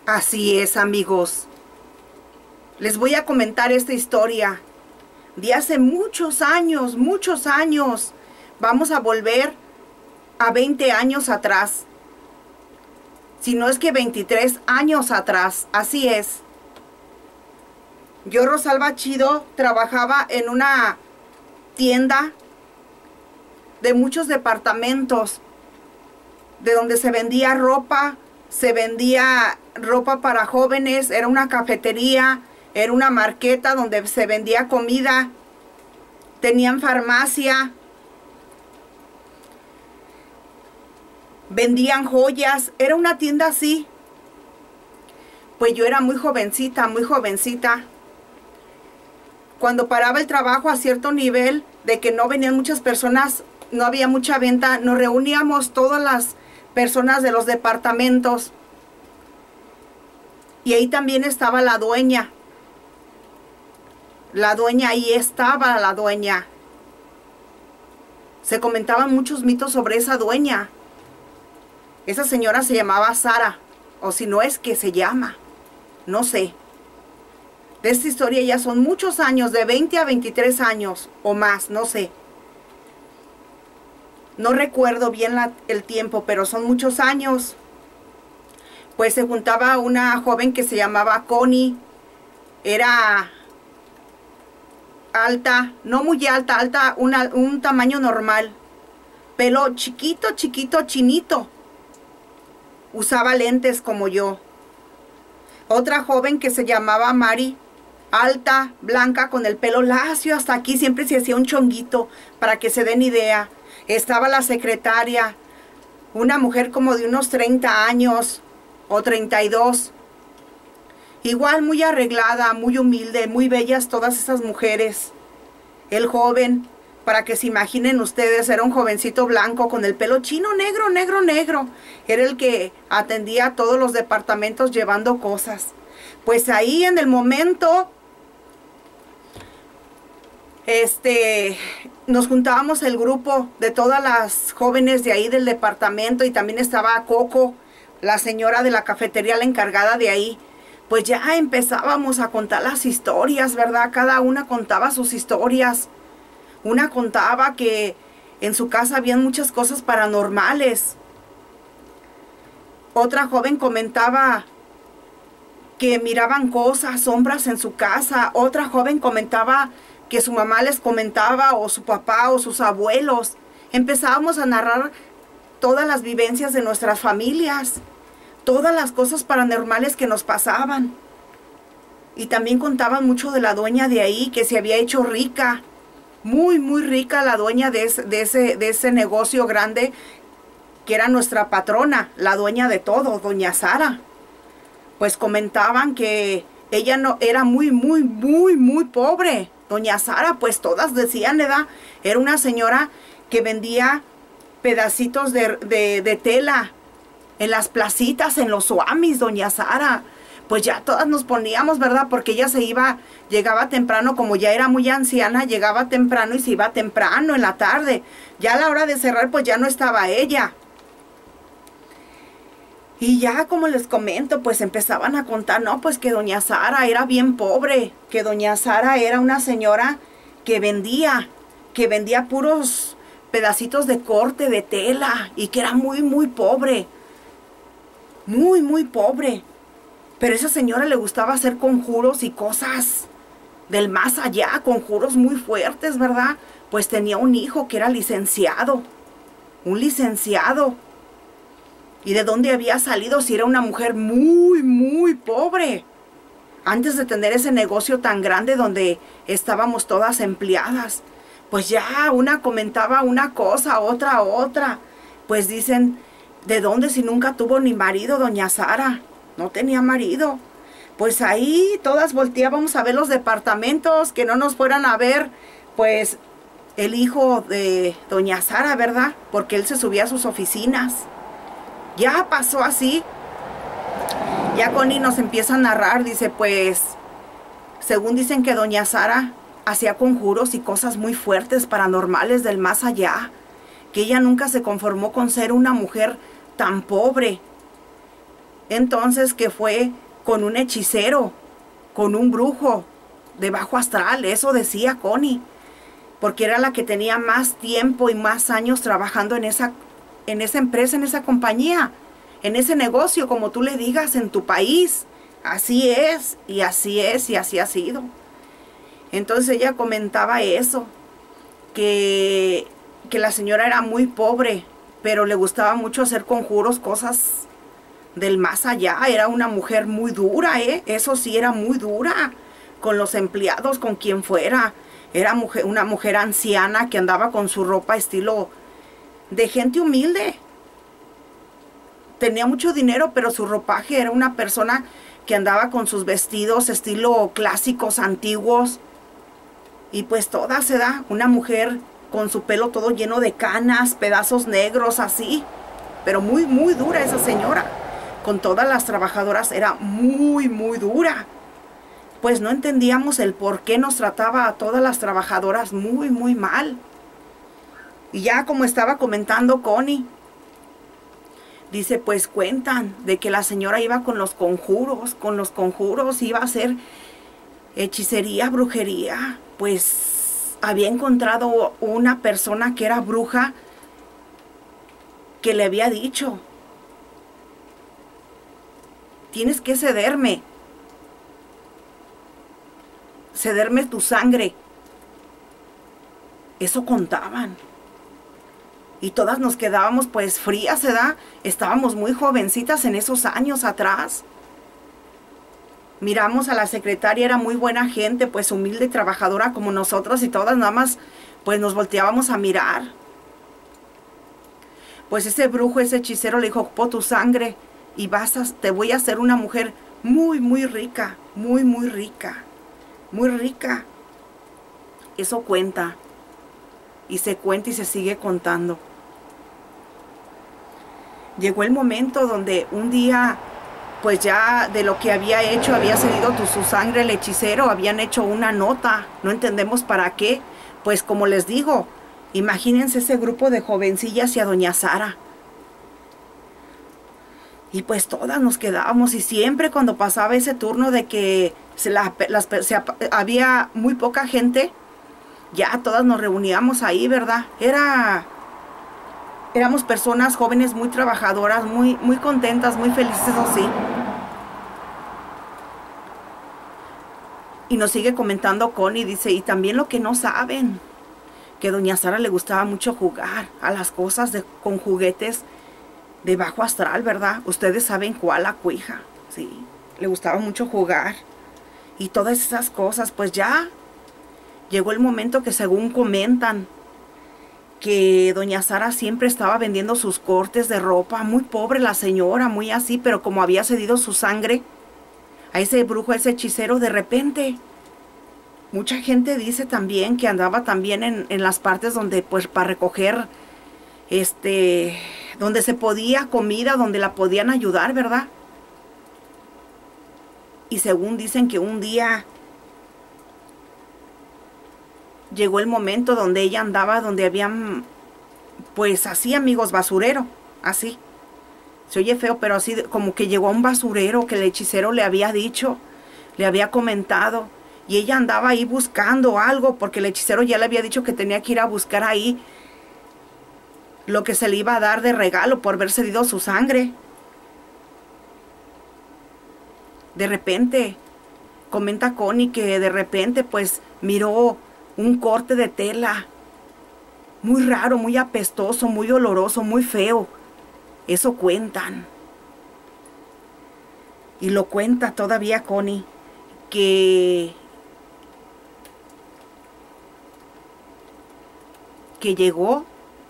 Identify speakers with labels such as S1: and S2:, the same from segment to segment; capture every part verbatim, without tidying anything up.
S1: Así es, amigos. Les voy a comentar esta historia de hace muchos años, muchos años. Vamos a volver a veinte años atrás. Si no es que veintitrés años atrás. Así es. Yo, Rosalba Chido, trabajaba en una tienda de muchos departamentos, de donde se vendía ropa, se vendía ropa para jóvenes, era una cafetería, era una marqueta donde se vendía comida, tenían farmacia, vendían joyas, era una tienda así. Pues yo era muy jovencita, muy jovencita. Cuando paraba el trabajo a cierto nivel, de que no venían muchas personas, no había mucha venta, nos reuníamos todas las personas de los departamentos. Y ahí también estaba la dueña. La dueña, ahí estaba la dueña. Se comentaban muchos mitos sobre esa dueña. Esa señora se llamaba Sara, o si no es que se llama, no sé. De esta historia ya son muchos años, de veinte a veintitrés años o más, no sé. No recuerdo bien la, el tiempo, pero son muchos años. Pues se juntaba una joven que se llamaba Connie. Era alta, no muy alta, alta, una, un tamaño normal. Pelo chiquito, chiquito, chinito. Usaba lentes como yo. Otra joven que se llamaba Mari. Alta, blanca, con el pelo lacio hasta aquí, siempre se hacía un chonguito, para que se den idea. Estaba la secretaria, una mujer como de unos treinta años, o treinta y dos. Igual muy arreglada, muy humilde, muy bellas todas esas mujeres. El joven, para que se imaginen ustedes, era un jovencito blanco con el pelo chino, negro, negro, negro. Era el que atendía a todos los departamentos llevando cosas. Pues ahí en el momento, este, nos juntábamos el grupo de todas las jóvenes de ahí del departamento, y también estaba Coco, la señora de la cafetería, la encargada de ahí. Pues ya empezábamos a contar las historias, ¿verdad? Cada una contaba sus historias. Una contaba que en su casa habían muchas cosas paranormales. Otra joven comentaba que miraban cosas, sombras en su casa. Otra joven comentaba que su mamá les comentaba, o su papá, o sus abuelos. Empezábamos a narrar todas las vivencias de nuestras familias, todas las cosas paranormales que nos pasaban. Y también contaban mucho de la dueña de ahí, que se había hecho rica, muy, muy rica la dueña de ese, de ese, de ese negocio grande, que era nuestra patrona, la dueña de todo, doña Sara. Pues comentaban que ella no era muy, muy, muy, muy pobre. Doña Sara, pues todas decían, ¿verdad? Era una señora que vendía pedacitos de, de, de tela en las placitas, en los suamis, doña Sara. Pues ya todas nos poníamos, ¿verdad? Porque ella se iba, llegaba temprano, como ya era muy anciana, llegaba temprano y se iba temprano en la tarde. Ya a la hora de cerrar, pues ya no estaba ella. Y ya, como les comento, pues empezaban a contar, no, pues que doña Sara era bien pobre, que doña Sara era una señora que vendía, que vendía puros pedacitos de corte de tela, y que era muy, muy pobre, muy, muy pobre. Pero a esa señora le gustaba hacer conjuros y cosas del más allá, conjuros muy fuertes, ¿verdad? Pues tenía un hijo que era licenciado, un licenciado. ¿Y de dónde había salido si era una mujer muy, muy pobre? Antes de tener ese negocio tan grande donde estábamos todas empleadas. Pues ya una comentaba una cosa, otra, otra. Pues dicen, ¿de dónde si nunca tuvo ni marido, doña Sara? No tenía marido. Pues ahí todas volteábamos a ver los departamentos, que no nos fueran a ver, pues, el hijo de doña Sara, ¿verdad? Porque él se subía a sus oficinas. Ya pasó así. Ya Connie nos empieza a narrar, dice, pues, según dicen que doña Sara hacía conjuros y cosas muy fuertes, paranormales del más allá, que ella nunca se conformó con ser una mujer tan pobre, entonces que fue con un hechicero, con un brujo de bajo astral, eso decía Connie, porque era la que tenía más tiempo y más años trabajando en esa, en esa empresa, en esa compañía, en ese negocio, como tú le digas, en tu país. Así es, y así es, y así ha sido. Entonces ella comentaba eso, que, que la señora era muy pobre, pero le gustaba mucho hacer conjuros, cosas del más allá. Era una mujer muy dura, ¿eh? Eso sí, era muy dura con los empleados, con quien fuera. Era mujer, una mujer anciana que andaba con su ropa estilo de gente humilde. Tenía mucho dinero, pero su ropaje era una persona que andaba con sus vestidos estilo clásicos, antiguos. Y pues toda se da, una mujer con su pelo todo lleno de canas, pedazos negros así. Pero muy, muy dura esa señora. Con todas las trabajadoras era muy, muy dura. Pues no entendíamos el por qué nos trataba a todas las trabajadoras muy, muy mal. Y ya como estaba comentando Connie, dice, pues cuentan de que la señora iba con los conjuros, con los conjuros, iba a hacer hechicería, brujería. Pues había encontrado una persona que era bruja que le había dicho, tienes que cederme, cederme tu sangre. Eso contaban. Y todas nos quedábamos pues frías, ¿verdad? Estábamos muy jovencitas en esos años atrás. Miramos a la secretaria, era muy buena gente, pues humilde, trabajadora como nosotros, y todas nada más pues nos volteábamos a mirar. Pues ese brujo, ese hechicero le dijo, po tu sangre y vas a, te voy a hacer una mujer muy, muy rica, muy, muy rica, muy rica. Eso cuenta, y se cuenta y se sigue contando. Llegó el momento donde un día, pues ya de lo que había hecho, había cedido tu, su sangre el hechicero, habían hecho una nota, no entendemos para qué. Pues como les digo, imagínense ese grupo de jovencillas y a doña Sara. Y pues todas nos quedábamos, y siempre cuando pasaba ese turno de que se la, las, se, había muy poca gente, ya todas nos reuníamos ahí, ¿verdad? Era, éramos personas jóvenes muy trabajadoras, muy, muy contentas, muy felices así. Y nos sigue comentando Connie, dice, y también lo que no saben, que doña Sara le gustaba mucho jugar a las cosas de, con juguetes de bajo astral, ¿verdad? Ustedes saben cuál, la cuija, sí, le gustaba mucho jugar. Y todas esas cosas, pues ya llegó el momento que según comentan, que doña Sara siempre estaba vendiendo sus cortes de ropa, muy pobre la señora, muy así, pero como había cedido su sangre a ese brujo, a ese hechicero, de repente, mucha gente dice también que andaba también en, en las partes donde, pues, para recoger, este, donde se podía comida, donde la podían ayudar, ¿verdad? Y según dicen que un día llegó el momento donde ella andaba, donde habían, pues así, amigos, basurero, así. Se oye feo, pero así como que llegó a un basurero que el hechicero le había dicho, le había comentado. Y ella andaba ahí buscando algo, porque el hechicero ya le había dicho que tenía que ir a buscar ahí lo que se le iba a dar de regalo por haber cedido su sangre. De repente, comenta Connie que de repente pues miró un corte de tela muy raro, muy apestoso, muy oloroso, muy feo. Eso cuentan. Y lo cuenta todavía Connie, que, que llegó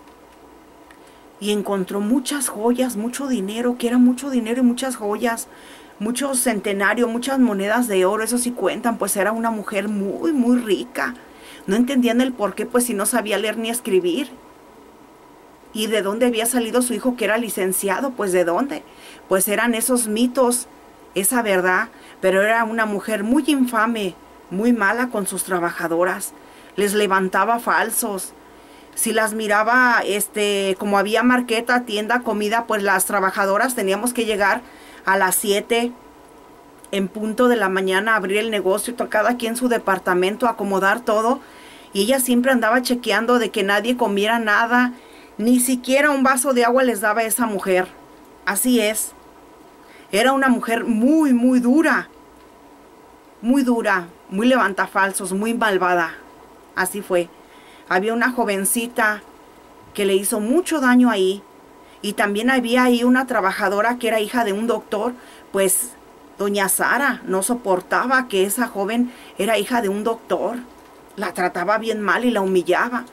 S1: y encontró muchas joyas, mucho dinero, que era mucho dinero y muchas joyas, muchos centenarios, muchas monedas de oro. Eso sí cuentan, pues era una mujer muy, muy rica. No entendían el por qué, pues si no sabía leer ni escribir. ¿Y de dónde había salido su hijo que era licenciado? Pues ¿de dónde? Pues eran esos mitos, esa verdad. Pero era una mujer muy infame, muy mala con sus trabajadoras. Les levantaba falsos. Si las miraba, este, como había marqueta, tienda, comida, pues las trabajadoras teníamos que llegar a las siete en punto de la mañana, abrir el negocio, cada aquí en su departamento, acomodar todo. Y ella siempre andaba chequeando de que nadie comiera nada, ni siquiera un vaso de agua les daba a esa mujer. Así es. Era una mujer muy, muy dura. Muy dura, muy levantafalsos, muy malvada. Así fue. Había una jovencita que le hizo mucho daño ahí. Y también había ahí una trabajadora que era hija de un doctor. Pues doña Sara no soportaba que esa joven era hija de un doctor. La trataba bien mal y la humillaba.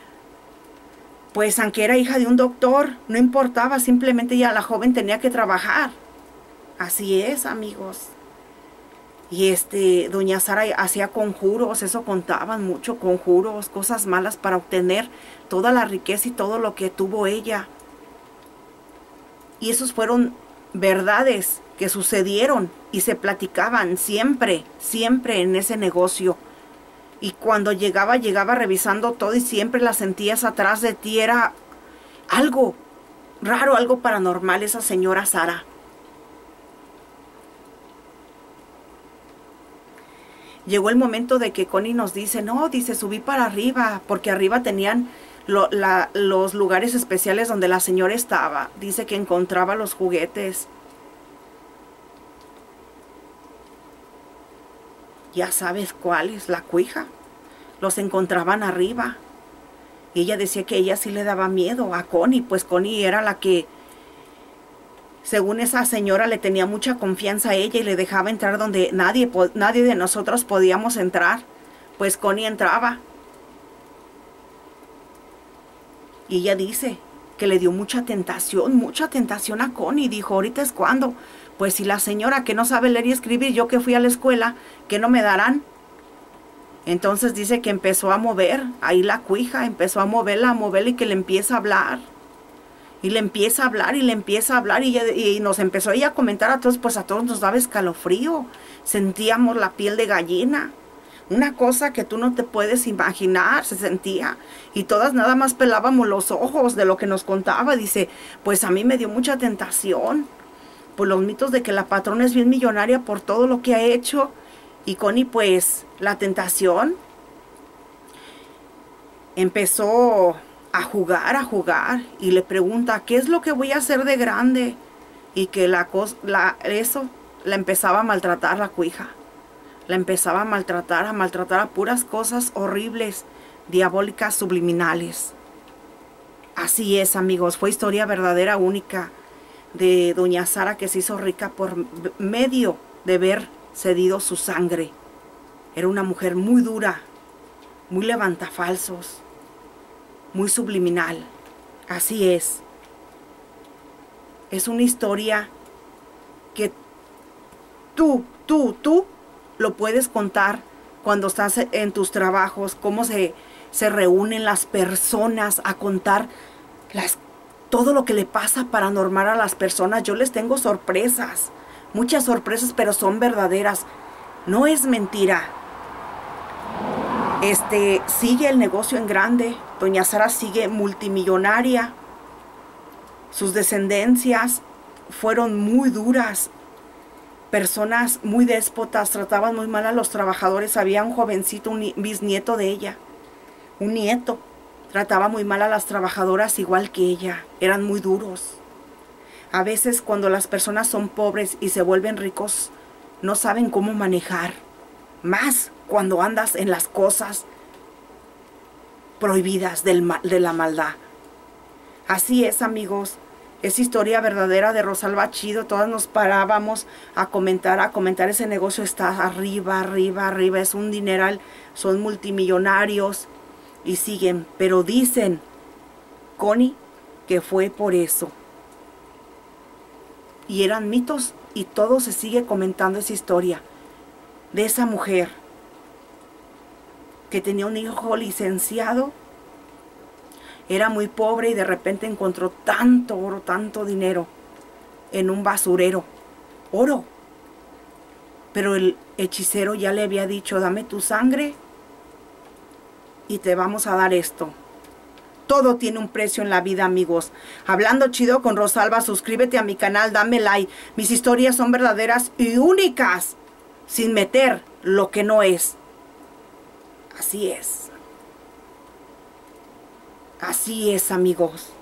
S1: Pues aunque era hija de un doctor, no importaba, simplemente ya la joven tenía que trabajar. Así es, amigos. Y este, doña Sara hacía conjuros, eso contaban mucho, conjuros, cosas malas para obtener toda la riqueza y todo lo que tuvo ella. Y esos fueron verdades que sucedieron y se platicaban siempre, siempre en ese negocio. Y cuando llegaba, llegaba revisando todo y siempre la sentías atrás de ti. Era algo raro, algo paranormal esa señora Sara. Llegó el momento de que Connie nos dice, no, dice, subí para arriba, porque arriba tenían lo, la, los lugares especiales donde la señora estaba. Dice que encontraba los juguetes. Ya sabes cuáles, la cuija. Los encontraban arriba. Y ella decía que ella sí le daba miedo a Connie, pues Connie era la que, según esa señora, le tenía mucha confianza a ella y le dejaba entrar donde nadie, nadie de nosotros podíamos entrar. Pues Connie entraba. Y ella dice que le dio mucha tentación, mucha tentación a Connie. Dijo, ahorita es cuando. Pues si la señora que no sabe leer y escribir, yo que fui a la escuela, ¿qué no me darán? Entonces dice que empezó a mover ahí la cuija, empezó a moverla, a moverla y que le empieza a hablar. Y le empieza a hablar y le empieza a hablar y, ella, y nos empezó ella a comentar a todos, pues a todos nos daba escalofrío. Sentíamos la piel de gallina. Una cosa que tú no te puedes imaginar, se sentía. Y todas nada más pelábamos los ojos de lo que nos contaba. Dice, pues a mí me dio mucha tentación. Pues los mitos de que la patrona es bien millonaria por todo lo que ha hecho. Y Connie, pues, la tentación. Empezó a jugar, a jugar. Y le pregunta, ¿qué es lo que voy a hacer de grande? Y que la cosa, la, eso, la empezaba a maltratar la cuija. La empezaba a maltratar, a maltratar a puras cosas horribles, diabólicas, subliminales. Así es, amigos, fue historia verdadera, única, de doña Sara, que se hizo rica por medio de ver cedido su sangre. Era una mujer muy dura, muy levantafalsos, muy subliminal. Así es. Es una historia que tú, tú, tú lo puedes contar cuando estás en tus trabajos, cómo se, se reúnen las personas a contar las, todo lo que le pasa paranormal a las personas. Yo les tengo sorpresas, muchas sorpresas, pero son verdaderas. No es mentira. Este, sigue el negocio en grande. Doña Sara sigue multimillonaria. Sus descendencias fueron muy duras. Personas muy déspotas, trataban muy mal a los trabajadores. Había un jovencito, un bisnieto de ella, un nieto, trataba muy mal a las trabajadoras igual que ella. Eran muy duros. A veces cuando las personas son pobres y se vuelven ricos, no saben cómo manejar. Más cuando andas en las cosas prohibidas del mal, de la maldad. Así es, amigos. Es historia verdadera de Rosalba Chido. Todas nos parábamos a comentar, a comentar. Ese negocio está arriba, arriba, arriba. Es un dineral. Son multimillonarios y siguen. Pero dicen, Connie, que fue por eso. Y eran mitos y todo se sigue comentando esa historia de esa mujer que tenía un hijo licenciado. Era muy pobre y de repente encontró tanto oro, tanto dinero en un basurero. Oro. Pero el hechicero ya le había dicho, dame tu sangre y te vamos a dar esto. Todo tiene un precio en la vida, amigos. Hablando chido con Rosalba, suscríbete a mi canal, dame like. Mis historias son verdaderas y únicas, sin meter lo que no es. Así es. Así es, amigos.